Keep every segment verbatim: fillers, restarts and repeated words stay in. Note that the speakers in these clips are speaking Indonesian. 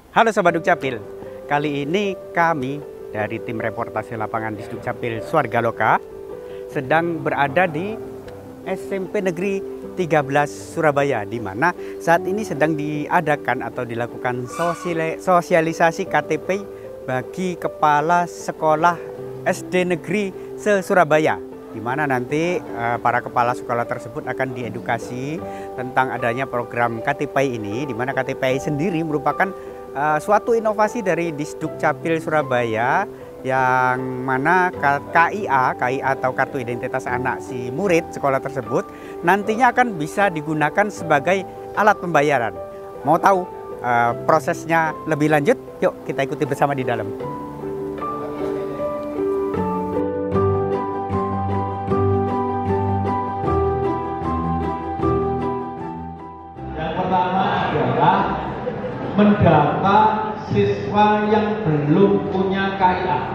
Halo Sobat Dukcapil, kali ini kami dari tim reportase lapangan di Dukcapil Swargaloka sedang berada di S M P Negeri tiga belas Surabaya, di mana saat ini sedang diadakan atau dilakukan sosialisasi K T P bagi kepala sekolah S D Negeri se-Surabaya, di mana nanti uh, para kepala sekolah tersebut akan diedukasi tentang adanya program K T P I ini, di mana K T P I sendiri merupakan uh, suatu inovasi dari Disdukcapil Surabaya, yang mana K I A, K I A atau kartu identitas anak si murid sekolah tersebut nantinya akan bisa digunakan sebagai alat pembayaran. Mau tahu uh, prosesnya lebih lanjut? Yuk kita ikuti bersama di dalam. Yang pertama adalah mendata siswa yang belum punya K I A.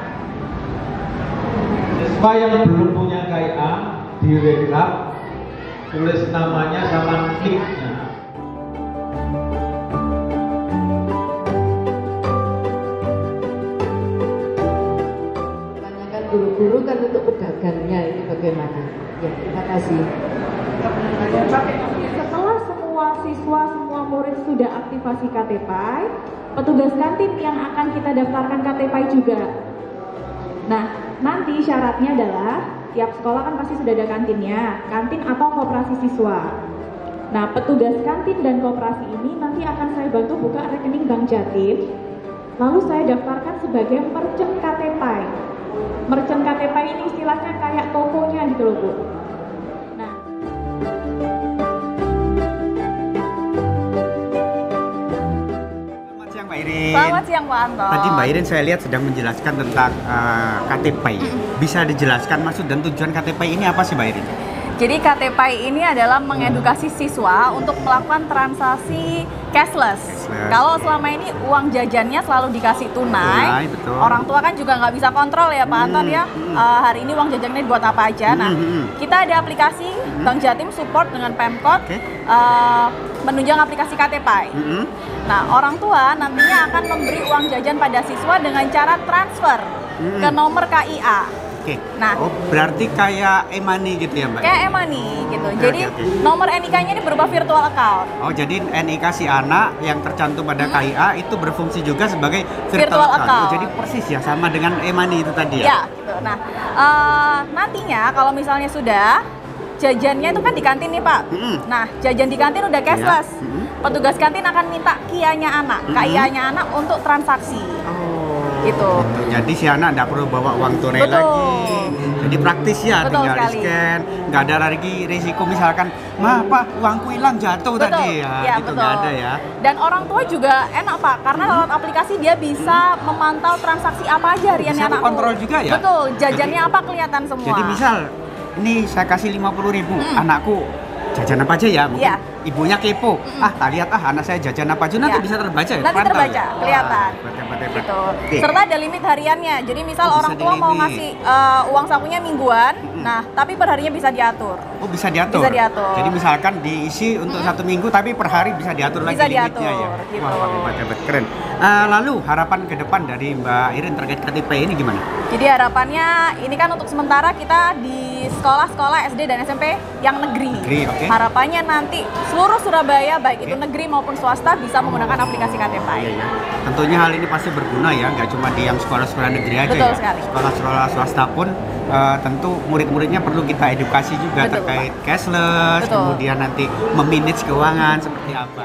Siswa yang belum punya K I A direkap, tulis namanya sama niknya. Tanyakan guru-guru kan untuk pedagangnya ini bagaimana? Ya, terima kasih. Setelah semua siswa, semua murid sudah aktivasi K T P I, petugas kantin yang akan kita daftarkan K T P I juga. Nah, nanti syaratnya adalah tiap sekolah kan pasti sudah ada kantinnya, kantin atau koperasi siswa. Nah, petugas kantin dan koperasi ini nanti akan saya bantu buka rekening Bank Jatim, lalu saya daftarkan sebagai merchant K T P I. Merchant K T P I ini istilahnya kayak tokonya gitu loh, Bu. Nah, Selamat siang Mbak Irin. Selamat siang Pak Anton. Tadi Mbak Irin saya lihat sedang menjelaskan tentang uh, K T P I. Bisa dijelaskan maksud dan tujuan K T P I ini apa sih Mbak Irin? Jadi K T P I ini adalah mengedukasi siswa untuk melakukan transaksi cashless. Cashless. Kalau selama ini uang jajannya selalu dikasih tunai, Tunai, betul. orang tua kan juga nggak bisa kontrol ya Pak Hmm, Anton ya. hmm. Uh, hari ini uang jajannya buat apa aja. Nah, Hmm, hmm. kita ada aplikasi Bank Jatim support dengan Pemkot, Oke. uh, menunjang aplikasi K T P I. Mm-hmm. Nah, orang tua nantinya akan memberi uang jajan pada siswa dengan cara transfer Hmm. ke nomor K I A. Oke. Nah. Oh, berarti kayak e-money gitu ya Mbak? Kayak e-money gitu. Oke, Jadi oke, oke. nomor N I K-nya ini berupa virtual account. Oh, jadi N I K si anak yang tercantum pada Hmm. K I A itu berfungsi juga sebagai virtual, Virtual account. account. Oh, jadi persis ya sama dengan e-money itu tadi ya? Ya, gitu. Nah, eh, nantinya kalau misalnya sudah jajannya itu kan di kantin nih Pak. Mm-mm. Nah, jajan di kantin udah cashless. Iya. Mm-mm. Petugas kantin akan minta kianya anak, Mm-mm. K I A-nya anak untuk transaksi. Oh, Gitu. Jadi si anak nggak perlu bawa uang tunai Betul. lagi. Jadi praktis ya, Betul tinggal sekali. di scan, nggak ada lagi risiko misalkan, mah apa uangku hilang jatuh Betul. tadi ya, Ya, gitu betul. nggak ada ya. Dan orang tua juga enak Pak, karena lewat aplikasi dia bisa memantau transaksi apa aja hariannya Bisa anakku. dikontrol juga ya? Betul, jajannya apa kelihatan semua. Jadi misal ini saya kasih lima puluh ribu, Mm. anakku jajan apa aja ya? Mungkin Iya. ibunya kepo. Mm-mm. Ah, tak lihat ah anak saya jajan apa aja, nanti Iya. bisa terbaca ya? Nanti Pantau terbaca, ya? kelihatan. Wah, hebat, hebat, hebat. Gitu. Oke. Serta ada limit hariannya. Jadi misal Oh, bisa orang tua mau di-limit. ngasih uh, uang sakunya mingguan, Mm-mm. nah tapi per harinya bisa diatur. Oh, bisa diatur? Bisa diatur. Jadi misalkan diisi untuk Mm-mm. satu minggu, tapi per hari bisa diatur lagi Bisa limitnya diatur, ya? gitu. Wah, wah, hebat, hebat, keren. Eh, lalu harapan ke depan dari Mbak Irin terkait K T P ini gimana? Jadi harapannya ini kan untuk sementara kita di sekolah-sekolah S D dan S M P yang negeri. Negeri, oke. Harapannya nanti seluruh Surabaya baik itu Oke. negeri maupun swasta bisa menggunakan aplikasi K T P I. Iya, ya. Tentunya hal ini pasti berguna ya, nggak cuma di yang sekolah-sekolah negeri aja Betul ya. sekali. Sekolah-sekolah swasta pun eh, tentu murid-muridnya perlu kita edukasi juga Betul, terkait cashless, Betul. kemudian nanti memanage keuangan seperti apa.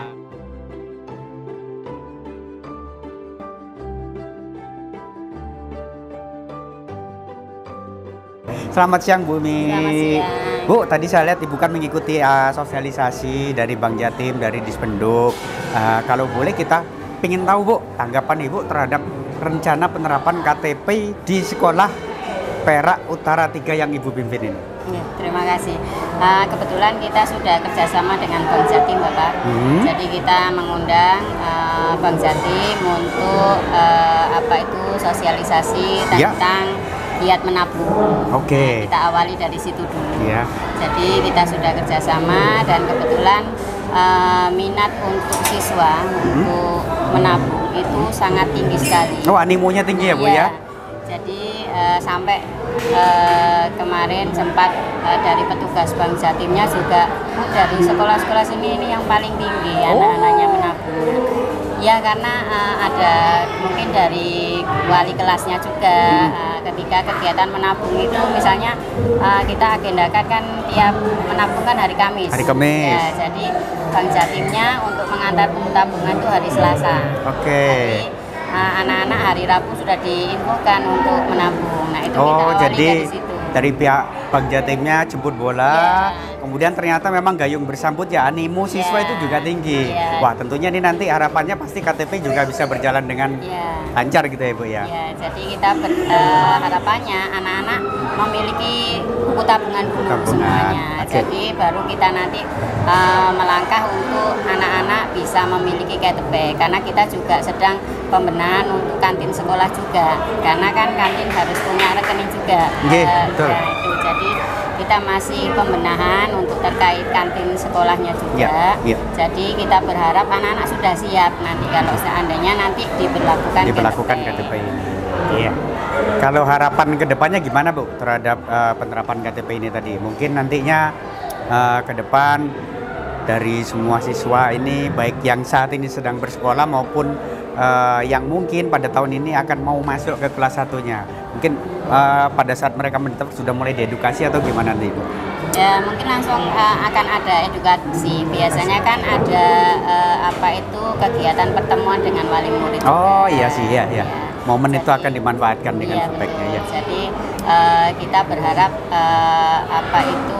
Selamat siang Bu Mi. Selamat siang. Bu, tadi saya lihat Ibu kan mengikuti uh, sosialisasi dari Bank Jatim, dari Dispenduk. Uh, kalau boleh kita ingin tahu Bu, tanggapan Ibu terhadap rencana penerapan K T P di sekolah Perak Utara tiga yang Ibu pimpin ini. Ya, terima kasih. Uh, kebetulan kita sudah kerjasama dengan Bank Jatim, Bapak. Hmm. Jadi kita mengundang uh, Bank Jatim untuk uh, apa itu sosialisasi Ya. tentang giat menabung. Oke. Kita awali dari situ dulu. Ya. Jadi kita sudah kerjasama dan kebetulan uh, minat untuk siswa untuk menabung itu sangat tinggi sekali. Oh, animonya tinggi ya Bu ya? Jadi uh, sampai uh, kemarin sempat uh, dari petugas Bank Jatimnya juga uh, dari sekolah-sekolah sini ini yang paling tinggi Oh. anak-anaknya menabung. Ya karena uh, ada mungkin dari wali kelasnya juga uh, ketika kegiatan menabung itu misalnya uh, kita agendakan kan tiap menabung kan hari Kamis. Hari Kamis. Ya, jadi Bank Jatimnya untuk mengantar buku tabungan itu hari Selasa. Oke. Jadi uh, anak-anak hari Rabu sudah diinfokan untuk menabung. Nah itu kita Oh, awali jadi dari situ. dari pihak Bank Jatimnya jemput bola, Iya. kemudian ternyata memang gayung bersambut ya, animo siswa Iya. itu juga tinggi. Iya. Wah, tentunya ini nanti harapannya pasti K T P juga bisa berjalan dengan Ya. lancar gitu ya Bu ya. Ya, jadi kita ber, eh, harapannya anak-anak memiliki buku tabungan dulu Tabungan, semuanya. oke. Jadi baru kita nanti eh, melangkah untuk anak-anak bisa memiliki K T P karena kita juga sedang pembenahan untuk kantin sekolah juga. Karena kan kantin harus punya rekening juga. Nggih, Eh, betul. ya, itu. Jadi kita masih pembenahan untuk terkait kantin sekolahnya juga. Ya, ya. Jadi kita berharap anak-anak sudah siap nanti kalau seandainya nanti diberlakukan Diberlakukan K T P ini. Iya. Kalau harapan kedepannya gimana Bu terhadap eh, penerapan K T P ini tadi? Mungkin nantinya eh, ke depan dari semua siswa ini baik yang saat ini sedang bersekolah maupun eh, yang mungkin pada tahun ini akan mau masuk ke kelas satunya. Mungkin eh, pada saat mereka menetap sudah mulai diedukasi atau gimana nanti Bu? Ya mungkin langsung uh, akan ada edukasi. Biasanya kan ada uh, apa itu kegiatan pertemuan dengan wali murid. Oh juga. iya sih, iya, iya. Momen itu Jadi- akan dimanfaatkan dengan iya, sebaiknya ya. betul. Jadi uh, kita berharap uh, apa itu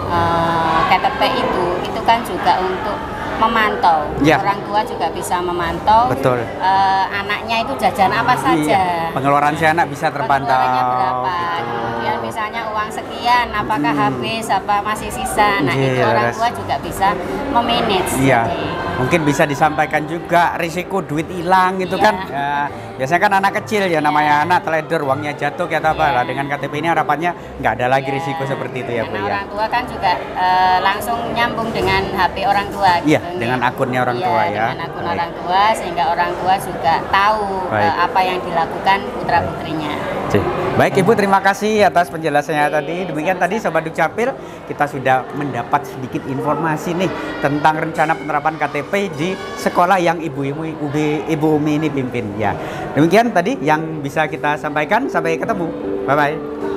uh, K T P itu itu kan juga untuk memantau. Ya. Orang tua juga bisa memantau. Betul. uh, anaknya itu jajan apa saja. Iya. Pengeluaran si anak bisa terpantau. Pengeluarannya berapa? gitu. Kemudian misalnya uang sekian, apakah habis, apa masih sisa? Nah itu Iya, orang Res. tua juga bisa memanage. Iya, Jadi, mungkin bisa disampaikan juga risiko duit hilang gitu Iya. kan. Ya, biasanya kan anak kecil ya, namanya anak teledor, uangnya jatuh kayak apa Iya. lah. Dengan K T P ini harapannya nggak ada lagi Iya. risiko seperti itu ya Bu karena ya. orang tua kan juga eh, langsung nyambung dengan H P orang tua. Iya, gitu. dengan akunnya orang Iya, tua ya. Dengan akun Baik. orang tua sehingga orang tua juga tahu Baik. eh, apa yang dilakukan putra putrinya. Cik. Baik Ibu, terima kasih atas penjelasannya tadi. Demikian tadi Sobat Dukcapil, kita sudah mendapat sedikit informasi nih tentang rencana penerapan K T P di sekolah yang Ibu Ibu Ibu Umi ini pimpin ya. Demikian tadi yang bisa kita sampaikan. Sampai ketemu. Bye bye.